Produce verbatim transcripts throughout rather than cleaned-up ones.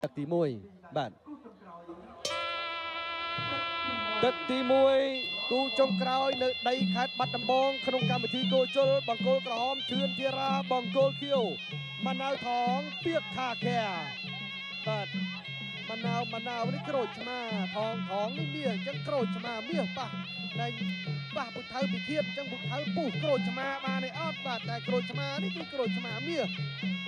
ទឹកទីមួយបាទទឹកទីមួយគូចុងក្រោយនៅដីខេត្តបាត់ដំបងក្នុងកម្មវិធីគោជលបង្គោលក្រហមធឿនធារាបង្គោលខៀវម៉ាណៅថងពីកខាខាបាទម៉ាណៅម៉ាណៅនេះក្រូចឆ្មាថងថងនេះមាសអញ្ចឹងក្រូចឆ្មាមាសប៉ះតែប៉ះពុទ្ធៅពិឃាតអញ្ចឹងពុទ្ធៅពុះក្រូចឆ្មាបានទេអត់បាទតែក្រូចឆ្មានេះគឺក្រូចឆ្មាមាស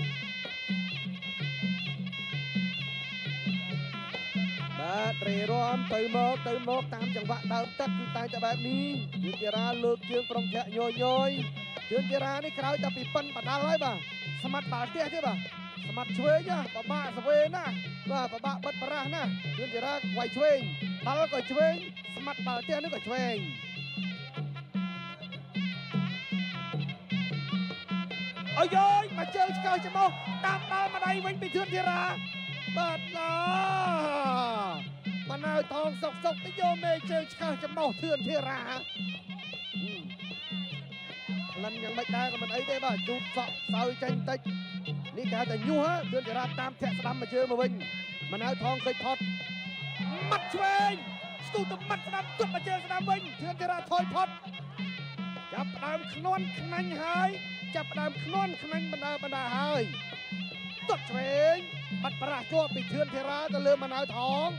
បាទរេរាំទៅមកទៅមកតាមចង្វាក់ដើមទឹកគឺតែតែបែបនេះជឿនធារាលើកជើងប្រុងធាក់ញយញយជឿនធារានេះក្រោយតែពីប៉ិនបដាល់ហើយបាទស្មាត់បាល់ផ្ទះទេបាទស្មាត់ឆ្វេងណាបបាក់ស្វេណាបាទបបាក់បិទប្រាស់ណាជឿនធារាវាយឆ្វេងបាល់ក៏ឆ្វេងស្មាត់បាល់ផ្ទះនេះក៏ឆ្វេងអើយយមកជើងឆ្កោចំមកតាមដល់ម្ដាយវិញពីជឿនធារាបាទឡាម៉ាណៅថងសុកសុកទៅយកមេជើងឆ្កោចំមកធឿនធារាក្លិនយ៉ាងម៉េចដែរក៏មិនអីទេបាទជូតសក់សើចេញតិចនេះគេហៅតែញុះធឿនធារាតាមធាក់ស្ដាំមកជើងមកវិញម៉ាណៅថងឃើញផុតម៉ាត់ឆ្វេងស្ទុះទៅម៉ាត់ស្ដាំទប់មកជើងស្ដាំវិញធឿនធារាថយផុតចាប់ផ្ដើមខ្នាន់ខ្នាញ់ហើយចាប់ផ្ដើមខ្នាន់ខ្នាញ់បណ្ដាបណ្ដាហើយទប់ឆ្វេងបាត់ប្រាស់ជាប់ពីធឿនធារាទៅលើម៉ាណៅថង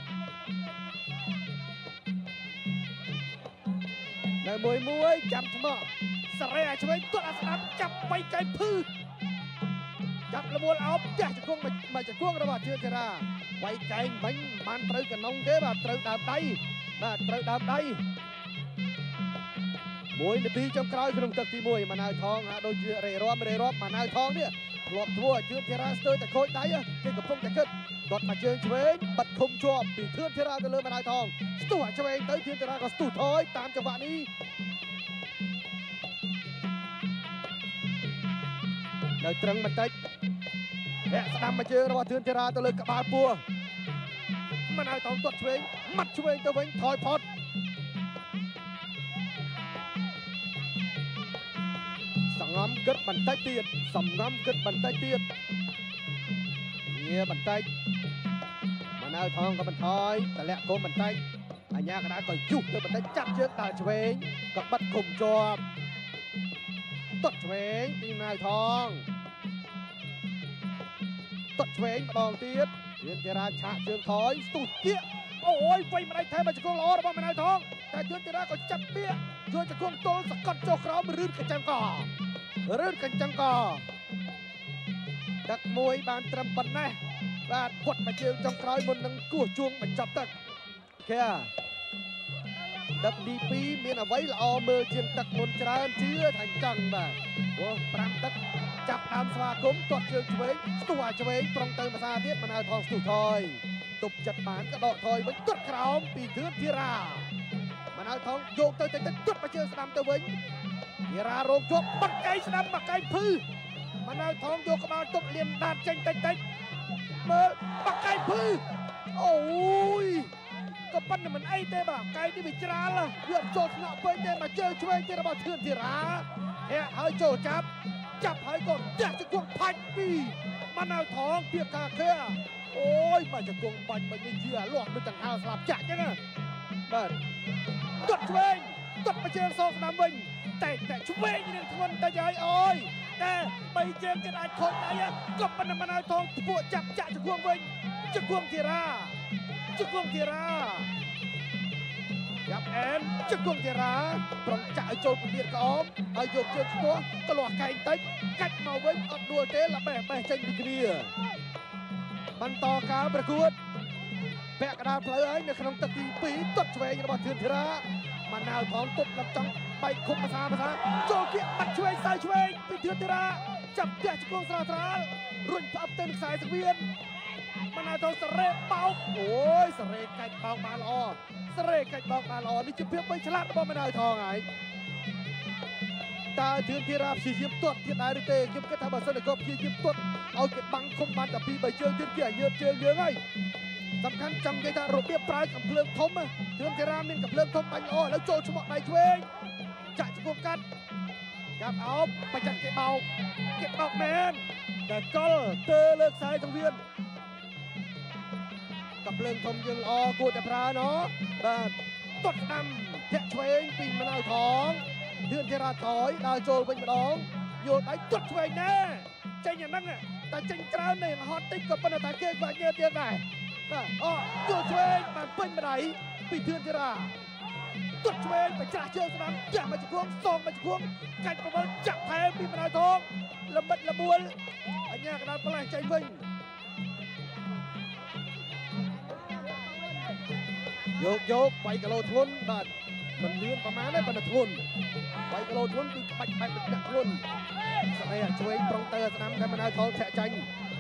នៅមួយមួយចាំថ្មសរេអាឆ្វេងទត់អាស្ដាំចាប់បៃកៃភឺចាប់លមូលអោបផ្ទះជង្គង់មកជង្គង់របស់ធឿនធារាបៃកែងបាញ់បានត្រូវកណុងទេបាទត្រូវដើមដៃបាទត្រូវដើមដៃមួយនាទីចុងក្រោយក្នុងទឹកទីមួយម៉ាណៅថងហាក់ដូចជារេរាំរេរាំម៉ាណៅថងនេះធ្លាប់ធ្វើឲ្យធឿនធារាស្ទើរតែខូចដៃគេកំពុងតែគិតគាត់មកជើងឆ្វេងបិទឃុំជាប់ពីធឿនធារាទៅលើម៉ាណៅថងស្ទុះអាឆ្វេងទៅធឿនធារាក៏ស្ទុះថយតាមចង្វាក់នេះនៅត្រឹងបន្តិចធាក់ស្ដាំមកជើងរបស់ធឿនធារាទៅលើក្បាលពោះម៉ាណៅថងទាត់ឆ្វេងម៉ាត់ឆ្វេងទៅវិញថយផុតសង្ងំគិតបន្តិចទៀតសង្ងំគិតបន្តិចទៀតវាបន្តិចម៉ាណៅថងក៏បន្ថយតម្លាក់គុំបន្តិចអញ្ញាកណ្ដាលក៏យុះទៅបន្តិចចាប់ជើងដើរឆ្វេងក៏បិទគុំជាប់ទាត់ឆ្វេងពីម៉ាណៅថងទាត់ឆ្វេងម្ដងទៀតរៀនធារាឆាកជើងថយស្ទុះគៀកអូយវៃម្ដាយថែមកជង្គង់ល្អរបស់ម៉ាណៅថងតែយន្តធារាក៏ចាប់គៀកជួយជង្គង់ទល់សកត់ចុះក្រោមរឿនកញ្ចឹងករឿនកញ្ចឹងកទឹកមួយបានត្រឹមប៉ុណ្ណេះបាទពុតមកជើងចុងក្រោយមុននឹងគោះជួងបញ្ចប់ទឹកគេទឹកទីពីរមានអ្វីល្អមើលជាងទឹកមុនច្រើនជឿថាអញ្ចឹងបាទព្រោះប្រាំទឹកចាប់ដើមស្វាគមន៍ទាត់ជើងឆ្វេងស្ទុះអាឆ្វេងប្រុងទៅភាសាទៀតម៉ាណៅថងស្ទុះថយទប់ចិត្តបានក៏ដកថយវិញទាត់ក្រោមពីធឿនធារាម៉ាណៅថងយកទៅតិចតិចទាត់មកជើងស្ដាំទៅវិញធារារោគជាប់បាត់កៃស្ដាំបាត់កៃភឺម៉ាណៅថងយកក្បាលទប់លៀនដាតចេញតិចតិចមើលបាត់កៃភឺអូយក៏ប៉ុន្តែមិនអីទេបាទកៃនេះវាច្រាលវាអត់ចូលថ្នាក់ពេញទេមកជើងឆ្វេងទៀតរបស់ធឿនធារាហែកហើយចូលចាប់ចាប់ហើយក៏ទះជង្គង់ផាច់ពីម៉ាណៅថងពីកាខាអូយមកជង្គង់បាញ់បាញ់នេះជាអាលាស់ដូចចង្ហាស្លាប់ចាក់អញ្ចឹងបាទទាត់ឆ្វេងទាត់មកជើងសងស្ដាំវិញតែតែឆ្វេងនឹងធ្ងន់តិចហើយអូយតែបីជើងគេអាចខូចដៃក៏ប៉ុន្តែម៉ាណៅថងទពួកចាប់ចាក់ជង្គង់វិញជង្គង់ធារាជង្គង់ធារាចាប់អែនជង្គង់ធារាប្រងចាក់ឲ្យចូលពលាតក្អមហើយយកជើងស្ទាស់ក៏លាស់កែងតិចកាច់មកវិញអត់ដួលទេល្បេះបេះចេញពីគ្នាបន្តការប្រកួតពាក់កណ្ដាលផ្លូវហើយនៅក្នុងទឹកទីពីរទាត់ឆ្វេងរបស់ធឿនធារាម៉ាណៅថងទប់ដល់ចង់បែកឃុំភាសាភាសាចូលគៀកបាត់ឆ្វេងសើឆ្វេងពីធឿនធារាចាប់ផ្ទះជង្គង់ស្រាលស្រាលរុញផ្អឹបទៅនឹងខ្សែស្វៀនម៉ាណៅថងសរេបោកអូយសរេកាច់បោកបានល្អសរេកាច់បោកបានល្អនេះជាភាពបីឆ្លាតរបស់ម៉ាណៅថងហើយតើធឿនធារាព្យាយាមទាត់ទៀតដែរឬទេខ្ញុំគិតថាបើសិនតែគាត់ព្យាយាមទាត់ឲ្យគេបាំងឃុំបានតែពីរបីជើងទៀតគេឲ្យញើបជើងយើងហើយសំខាន់ចង់និយាយថារបៀបប្រើកំភ្លើងធំធឿនធារាមានកំភ្លើងធំបាញ់ល្អឥឡូវចូលឈ្មោះដៃឆ្វេងចាក់ជង្គង់កាត់ចាប់អោបបច្ចាក់គេបោកគេបោកមែនតែកលទើលើខ្សែសង្វៀនភ្លើងធំយើងល្អគួរតែប្រើណោះបាទទាត់ស្ដាំធាក់ឆ្វេងពីមណៅថងធឿនធារាថយដើរចូលវិញម្ដងយកដៃទាត់ឆ្វេងណែចេញអាហ្នឹងតែចេញច្រើននេះហត់តិចក៏ប៉ុន្តែតែគេបាក់ញើទៀតដែរបាទអូយកឆ្វេងបានពេញម្ដាយពីធឿនធារាទាត់ឆ្វេងបច្រាស់ជើងស្ដាំចាក់មកជង្គង់សងមកជង្គង់កាច់ប្រវល់ចាក់ថែមពីមណៅថងល្បិតល្បួលអញ្ញាកណ្ដាលផ្លែចេញវិញយកយក3គីឡូធ្ងន់បាទមិនលឿនប្រហែលទេប៉ុន្តែធ្ងន់3គីឡូធ្ងន់គឺបាច់បែបដាក់ធ្ងន់ស្អីអាឆ្វេងប្រុងទៅស្ដាំតែមិនឲ្យថងធាក់ចាញ់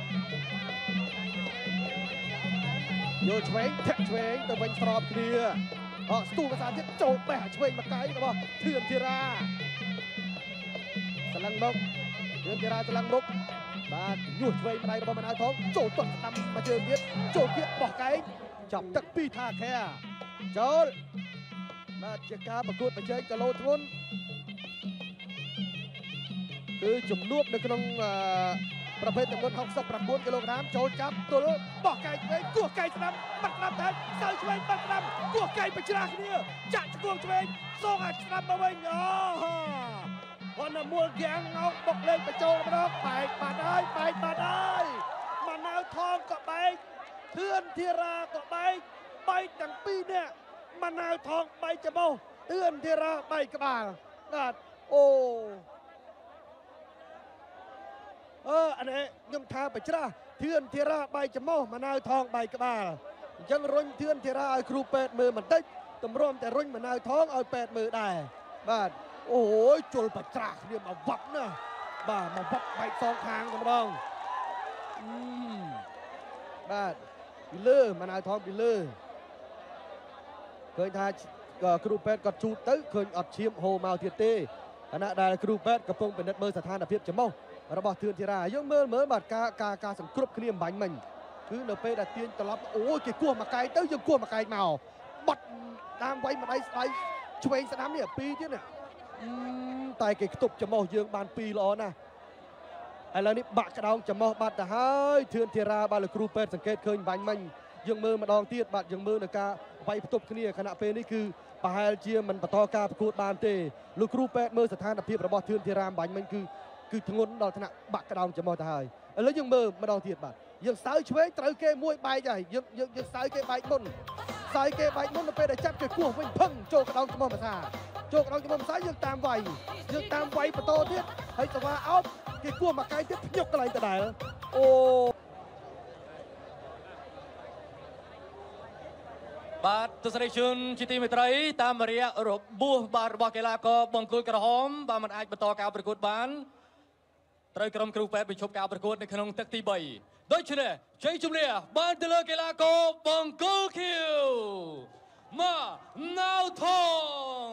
យកឆ្វេងធាក់ឆ្វេងទៅវិញស្របគ្នាអត់ស្ទូកសាទៀតចូលបេះអាឆ្វេងមកកាយរបស់ធឿនធីរាស្លឹងមុខធឿនធីរាស្លឹងមុខបាទញុះឆ្វេងម្ដាយរបស់មិនឲ្យថងចូលទាត់ស្ដាំមកជើងទៀតចូលគៀកបោះកែងចាប់ទឹកពីថាខែចូលបាទជាការប្រកួតប្រជែងគីឡូធ្ងន់គឺជំនួបនៅក្នុងប្រភេទទម្ងន់ហុកសិបប្រាំបួនគីឡូក្រាមចូលចាប់ទល់បោះកែងឆ្វេងគោះកែងស្ដាំបាត់ស្ដាំតែសើឆ្វេងបាត់ស្ដាំគោះកែងបច្រាស់គ្នាចាក់ជង្គង់ឆ្វេងសងអាចស្ដាំមកវិញអូវណ្ណមូលយ៉ាងងោកបុកលេងបញ្ចូលម្ដងបែកបាត់ហើយបែកបាត់ហើយម៉ាណៅថងក៏បែកធឿនធីរាក៏បែកបែកទាំងពីរនាក់ម៉ាណៅថងបែកច្បោះធឿនធីរាបែកក្បាលបាទអូអឺអានេះខ្ញុំថាបច្រាស់ធឿនធីរាបែកច្បោះម៉ាណៅថងបែកក្បាលអញ្ចឹងរុញធឿនធីរាឲ្យគ្រូពេទ្យមើលបន្តិចតម្រាំតែរុញម៉ាណៅថងឲ្យពេទ្យមើលដែរបាទអូយជុលបច្រាស់គ្នាមកវឹកណាបាទមកវឹកបែកសងខាងតែម្ដងបាទពីលើម៉ាណៅថងពីលើឃើញថាគ្រូពេទ្យគាត់ជូតទៅឃើញអត់ឈាមហូរមកទៀតទេខណៈដែលគ្រូពេទ្យកំពុងពិនិត្យមើលស្ថានភាពច្បោះរបស់ធឿនធីរាយើងមើលមើលបាទការការការសង្គ្រប់គ្នាអំបញ្ញមិញគឺនៅពេលដែលទាញត្រឡប់អូយគេគោះមកកែងទៅយើងគោះមកកែងមកបាត់តាមវៃម្ដាយស្ដាយឆ្វេងស្ដាំនេះពីរទៀតណាតែគេខ្ទប់ច្បោះយើងបានពីរល្អណាស់ឥឡូវនេះបាក់ក្តោងច្បោះបាត់ទៅហើយធឿនធីរាបាទលោកគ្រូពេទ្យសង្កេតឃើញអំបញ្ញមិញយើងមើលម្ដងទៀតបាទយើងមើលនៅការវាយផ្ទប់គ្នាខណៈពេលនេះគឺប្រហែលជាមិនបន្តការប្រកួតបានទេលោកគ្រូពេទ្យមើលស្ថានភាពរបស់ធឿនធីរាអំបញ្ញមិញគឺគឺធ្ងន់ដល់ថ្នាក់បាក់ក្តោងច្បោះទៅហើយឥឡូវយើងមើលម្ដងទៀតបាទយើងសើឆ្វេងត្រូវគេមួយបែកហើយយើងយើងយើងសើគេបែកមុនសើគេបែកមុននៅពេលដែលចាប់គេគោះវិញភឹងចូលក្តោងច្បោះភាសាចូលក្តោងច្បោះភាសាយើងតាមវាយយើងតាមវាយបន្តទៀតហើយសវ៉ាអោបគេគោះមកកែងទៀតភ្ញុកកន្លែងដដែលអូបាទទស្សនិកជនជាទីមេត្រីតាមរយៈរបួសបាទរបស់កីឡាករបង្គោលក្រហមបាទមិនអាចបន្តការប្រកួតបានត្រូវក្រុមគ្រូពេទ្យបញ្ឈប់ការប្រកួតនៅក្នុងទឹកទីបីដូច្នេះជ័យជំនះបានទៅលើកីឡាករបង្គោលខៀវម៉ាណៅថង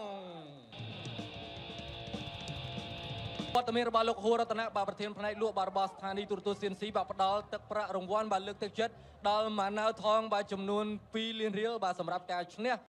វត្តមានរបស់លោកហួររតនៈបាទប្រធានផ្នែកលក់បាទរបស់ស្ថានីយទូរទស្សន៍ ស៊ី អេន ស៊ី បាទផ្ដល់ទឹកប្រាក់រង្វាន់បាទលើកទឹកចិត្តដល់ម៉ាណៅថងបាទចំនួនពីរលានរៀលបាទសម្រាប់ការឈ្នះ